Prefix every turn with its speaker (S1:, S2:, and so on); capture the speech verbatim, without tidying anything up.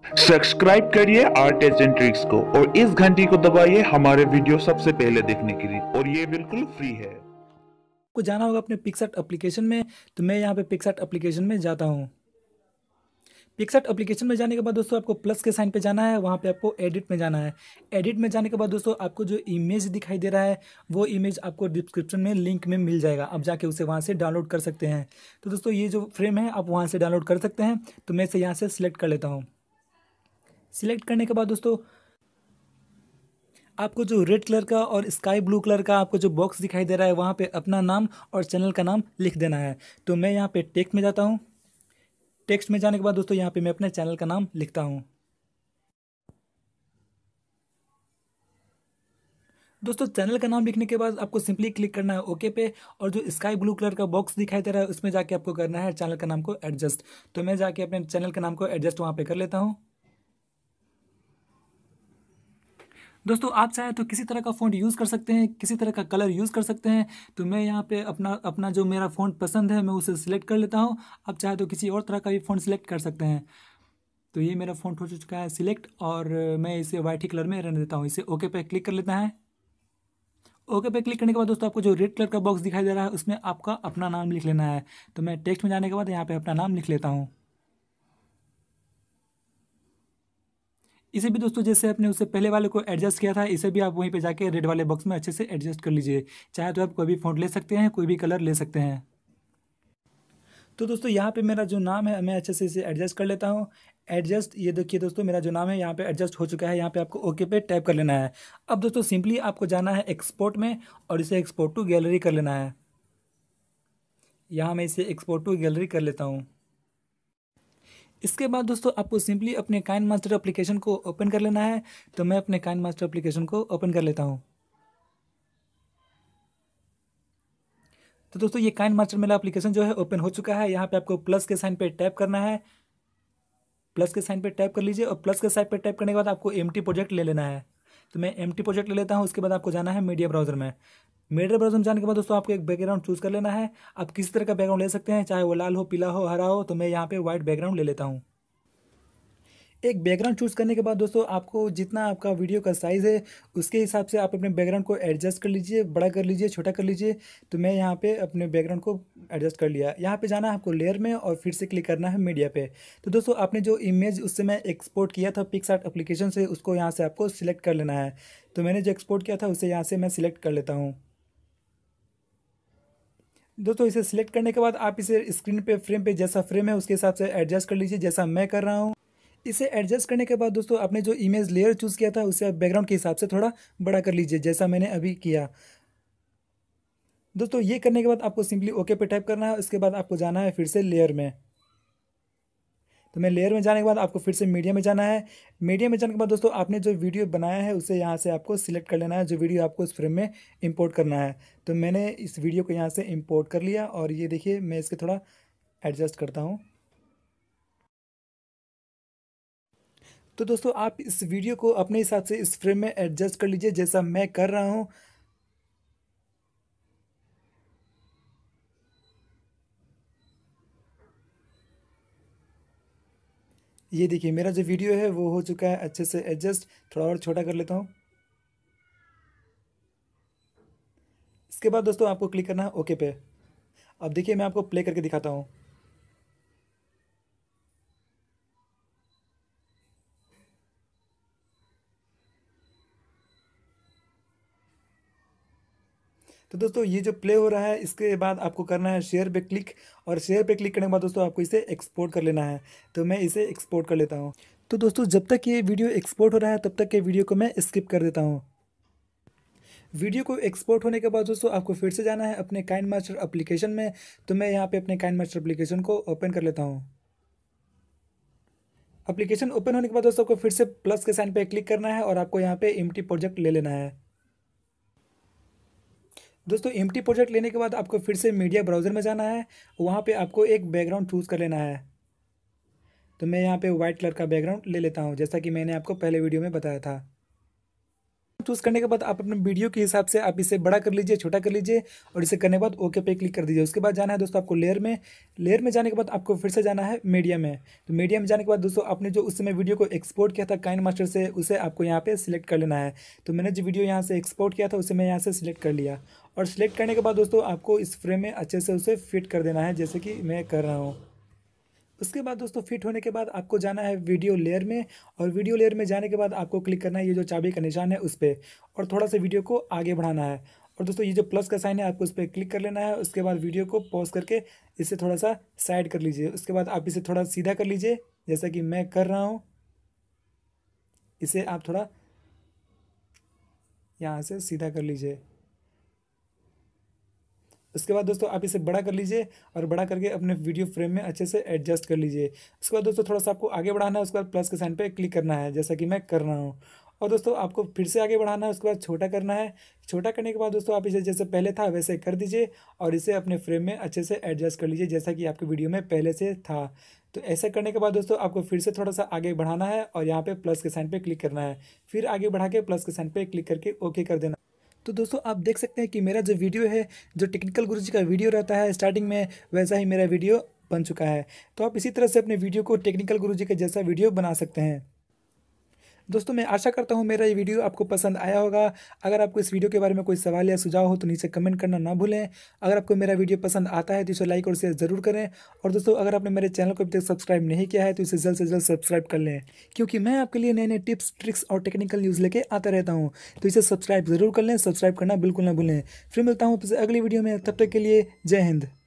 S1: Subscribe करिए art and tricks को और इस घंटी को दबाइए हमारे वीडियो सबसे पहले देखने के लिए, और ये बिल्कुल फ्री है।
S2: को जाना होगा अपने पिक्सआर्ट एप्लीकेशन में। तो मैं यहाँ पे पिक्सआर्ट एप्लीकेशन में जाता हूँ। पिक्सआर्ट एप्लीकेशन में जाने के बाद दोस्तों आपको प्लस के साइन पे जाना है, वहाँ पे आपको एडिट में जाना है। एडिट में जाने के बाद दोस्तों आपको जो इमेज दिखाई दे रहा है वो इमेज आपको डिस्क्रिप्शन में लिंक में मिल जाएगा, आप जाके उसे वहाँ से डाउनलोड कर सकते हैं। तो दोस्तों ये जो फ्रेम है आप वहाँ से डाउनलोड कर सकते हैं। तो मैं इसे यहाँ से सिलेक्ट कर लेता हूँ। सिलेक्ट करने के बाद दोस्तों आपको जो रेड कलर का और स्काई ब्लू कलर का आपको जो बॉक्स दिखाई दे रहा है वहाँ पे अपना नाम और चैनल का नाम लिख देना है। तो मैं यहाँ पे टेक्स्ट में जाता हूँ। टेक्स्ट में जाने के बाद दोस्तों यहाँ पे मैं अपने चैनल का नाम लिखता हूँ। दोस्तों चैनल का नाम लिखने के बाद आपको सिंपली क्लिक करना है ओके पे, और जो स्काई ब्लू कलर का बॉक्स दिखाई दे रहा है उसमें जाके आपको करना है चैनल का नाम को एडजस्ट। तो मैं जाके अपने चैनल का नाम को एडजस्ट वहाँ पे कर लेता हूँ। दोस्तों आप चाहे तो किसी तरह का फ़ॉन्ट यूज़ कर सकते हैं, किसी तरह का कलर यूज़ कर सकते हैं। तो मैं यहाँ पे अपना अपना जो मेरा फ़ॉन्ट पसंद है मैं उसे सिलेक्ट कर लेता हूँ। आप चाहे तो किसी और तरह का भी फ़ॉन्ट सिलेक्ट कर सकते हैं। तो ये मेरा फ़ॉन्ट हो चुका है सिलेक्ट, और मैं इसे वाइट ही कलर में रहने देता हूँ। इसे ओके पे क्लिक कर लेता है। ओके पे क्लिक करने के बाद दोस्तों आपको जो रेड कलर का बॉक्स दिखाई दे रहा है उसमें आपका अपना नाम लिख लेना है। तो मैं टेक्स्ट में जाने के बाद यहाँ पे अपना नाम लिख लेता हूँ। इसे भी दोस्तों जैसे आपने उससे पहले वाले को एडजस्ट किया था, इसे भी आप वहीं पे जाके रेड वाले बॉक्स में अच्छे से एडजस्ट कर लीजिए। चाहे तो आप कोई भी फ़ॉन्ट ले सकते हैं, कोई भी कलर ले सकते हैं। तो दोस्तों यहाँ पे मेरा जो नाम है मैं अच्छे से इसे एडजस्ट कर लेता हूँ। एडजस्ट, ये देखिए दोस्तों मेरा जो नाम है यहाँ पे एडजस्ट हो चुका है। यहाँ पे आपको ओके पे टैप कर लेना है। अब दोस्तों सिंपली आपको जाना है एक्सपोर्ट में और इसे एक्सपोर्ट टू गैलरी कर लेना है। यहाँ मैं इसे एक्सपोर्ट टू गैलरी कर लेता हूँ। इसके बाद दोस्तों आपको सिंपली अपने काइन मास्टर एप्लीकेशन को ओपन कर लेना है। तो मैं अपने काइन मास्टर एप्लीकेशन को ओपन कर लेता हूँ। तो दोस्तों ये काइन मास्टर मेरा एप्लीकेशन जो है ओपन हो चुका है। यहाँ पे आपको प्लस के साइन पे टैप करना है। प्लस के साइन पे टैप कर लीजिए, और प्लस के साइन पे टैप करने के बाद आपको एम टी प्रोजेक्ट ले लेना है। तो मैं एम टी प्रोजेक्ट ले लेता हूँ। उसके बाद आपको जाना है मीडिया ब्राउजर में। मीडिया ब्राउजर में जाने के बाद दोस्तों आपको एक बैकग्राउंड चूज़ कर लेना है। आप किसी तरह का बैकग्राउंड ले सकते हैं, चाहे वो लाल हो, पीला हो, हरा हो। तो मैं यहाँ पे व्हाइट बैकग्राउंड ले लेता हूँ। एक बैकग्राउंड चूज़ करने के बाद दोस्तों आपको जितना आपका वीडियो का साइज़ है उसके हिसाब से आप अपने बैकग्राउंड को एडजस्ट कर लीजिए, बड़ा कर लीजिए, छोटा कर लीजिए। तो मैं यहाँ पे अपने बैकग्राउंड को एडजस्ट कर लिया। यहाँ पे जाना है आपको लेयर में और फिर से क्लिक करना है मीडिया पे। तो दोस्तों आपने जो इमेज उससे मैं एक्सपोर्ट किया था पिक्सआर्ट एप्लीकेशन से, उसको यहाँ से आपको सिलेक्ट कर लेना है। तो मैंने जो एक्सपोर्ट किया था उसे यहाँ से मैं सिलेक्ट कर लेता हूँ। दोस्तों इसे सिलेक्ट करने के बाद आप इसे स्क्रीन पे फ्रेम पे जैसा फ्रेम है उसके हिसाब से एडजस्ट कर लीजिए, जैसा मैं कर रहा हूँ। इसे एडजस्ट करने के बाद दोस्तों आपने जो इमेज लेयर चूज़ किया था उसे आप बैकग्राउंड के हिसाब से थोड़ा बड़ा कर लीजिए, जैसा मैंने अभी किया। दोस्तों ये करने के बाद आपको सिंपली ओके पे टाइप करना है। उसके बाद आपको जाना है फिर से लेयर में। तो मैं लेयर में जाने के बाद आपको फिर से मीडिया में जाना है। मीडिया में जाने के बाद दोस्तों आपने जो वीडियो बनाया है उसे यहाँ से आपको सिलेक्ट कर लेना है, जो वीडियो आपको उस फ्रेम में इंपोर्ट करना है। तो मैंने इस वीडियो को यहाँ से इंपोर्ट कर लिया, और ये देखिए मैं इसके थोड़ा एडजस्ट करता हूँ। तो दोस्तों आप इस वीडियो को अपने हिसाब से इस फ्रेम में एडजस्ट कर लीजिए, जैसा मैं कर रहा हूँ। ये देखिए मेरा जो वीडियो है वो हो चुका है अच्छे से एडजस्ट। थोड़ा और छोटा कर लेता हूँ। इसके बाद दोस्तों आपको क्लिक करना है ओके पे। अब देखिए मैं आपको प्ले करके दिखाता हूँ। तो दोस्तों ये जो प्ले हो रहा है इसके बाद आपको करना है शेयर पे क्लिक, और शेयर पे क्लिक करने के बाद दोस्तों आपको इसे एक्सपोर्ट कर लेना है। तो मैं इसे एक्सपोर्ट कर लेता हूँ। तो दोस्तों जब तक ये वीडियो एक्सपोर्ट हो रहा है तब तक के वीडियो को मैं स्किप कर देता हूँ। वीडियो को एक्सपोर्ट होने के बाद दोस्तों आपको फिर से जाना है अपने काइन मास्टर एप्लीकेशन में। तो मैं यहाँ पे अपने काइन मास्टर एप्लीकेशन को ओपन कर लेता हूँ। एप्लीकेशन ओपन होने के बाद दोस्तों आपको फिर से प्लस के साइन पे क्लिक करना है, और आपको यहाँ पे एम्प्टी प्रोजेक्ट ले लेना है। दोस्तों एम्प्टी प्रोजेक्ट लेने के बाद आपको फिर से मीडिया ब्राउज़र में जाना है। वहाँ पे आपको एक बैकग्राउंड चूज़ कर लेना है। तो मैं यहाँ पे वाइट कलर का बैकग्राउंड ले लेता हूँ, जैसा कि मैंने आपको पहले वीडियो में बताया था। चूज़ करने के बाद आप अपने वीडियो के हिसाब से आप इसे बड़ा कर लीजिए, छोटा कर लीजिए और इसे करने के बाद ओके पे क्लिक कर दीजिए। उसके बाद जाना है दोस्तों आपको लेयर में। लेयर में जाने के बाद आपको फिर से जाना है मीडिया में। तो मीडिया में जाने के बाद दोस्तों आपने जो उस समय वीडियो को एक्सपोर्ट किया था काइनमास्टर से, उसे आपको यहाँ पे सिलेक्ट कर लेना है। तो मैंने जो वीडियो यहाँ से एक्सपोर्ट किया था उसे मैं यहाँ से सिलेक्ट कर लिया और सिलेक्ट करने के बाद दोस्तों आपको इस फ्रेम में अच्छे से उसे फिट कर देना है, जैसे कि मैं कर रहा हूँ। उसके बाद दोस्तों फिट होने के बाद आपको जाना है वीडियो लेयर में और वीडियो लेयर में जाने के बाद आपको क्लिक करना है ये जो चाबी का निशान है उस पर और थोड़ा सा वीडियो को आगे बढ़ाना है। और दोस्तों ये जो प्लस का साइन है आपको उस पर क्लिक कर लेना है। उसके बाद वीडियो को पॉज करके इसे थोड़ा सा साइड कर लीजिए। उसके बाद आप इसे थोड़ा सीधा कर लीजिए, जैसा कि मैं कर रहा हूँ। इसे आप थोड़ा यहाँ से सीधा कर लीजिए। उसके बाद दोस्तों आप इसे बड़ा कर लीजिए और बड़ा करके अपने वीडियो फ्रेम में अच्छे से एडजस्ट कर लीजिए। उसके बाद दोस्तों थोड़ा सा आपको आगे बढ़ाना है। उसके बाद प्लस के साइन पे क्लिक करना है, जैसा कि मैं कर रहा हूँ। और दोस्तों आपको फिर से आगे बढ़ाना है। उसके बाद छोटा करना है। छोटा करने के बाद दोस्तों आप इसे जैसे पहले था वैसे कर दीजिए और इसे अपने फ्रेम में अच्छे से एडजस्ट कर लीजिए, जैसा कि आपके वीडियो में पहले से था। तो ऐसा करने के बाद दोस्तों आपको फिर से थोड़ा सा आगे बढ़ाना है और यहाँ पे प्लस के साइन पे क्लिक करना है। फिर आगे बढ़ा के प्लस के साइन पे क्लिक करके ओके कर देना। तो दोस्तों आप देख सकते हैं कि मेरा जो वीडियो है, जो टेक्निकल गुरुजी का वीडियो रहता है स्टार्टिंग में, वैसा ही मेरा वीडियो बन चुका है। तो आप इसी तरह से अपने वीडियो को टेक्निकल गुरुजी के जैसा वीडियो बना सकते हैं। दोस्तों मैं आशा करता हूँ मेरा ये वीडियो आपको पसंद आया होगा। अगर आपको इस वीडियो के बारे में कोई सवाल या सुझाव हो तो नीचे कमेंट करना ना भूलें। अगर आपको मेरा वीडियो पसंद आता है तो इसे लाइक और शेयर ज़रूर करें। और दोस्तों अगर आपने मेरे चैनल को अभी तक सब्सक्राइब नहीं किया है तो इसे जल्द से जल्द सब्सक्राइब कर लें, क्योंकि मैं आपके लिए नए नए टिप्स, ट्रिक्स और टेक्निकल न्यूज़ लेके आता रहता हूँ। तो इसे सब्सक्राइब ज़रूर कर लें, सब्सक्राइब करना बिल्कुल ना भूलें। फिर मिलता हूँ आपसे अगली वीडियो में, तब तक के लिए जय हिंद।